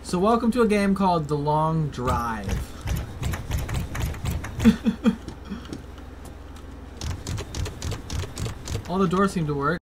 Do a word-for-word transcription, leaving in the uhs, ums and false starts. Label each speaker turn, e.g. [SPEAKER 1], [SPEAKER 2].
[SPEAKER 1] So welcome to a game called The Long Drive. All the doors seem to work.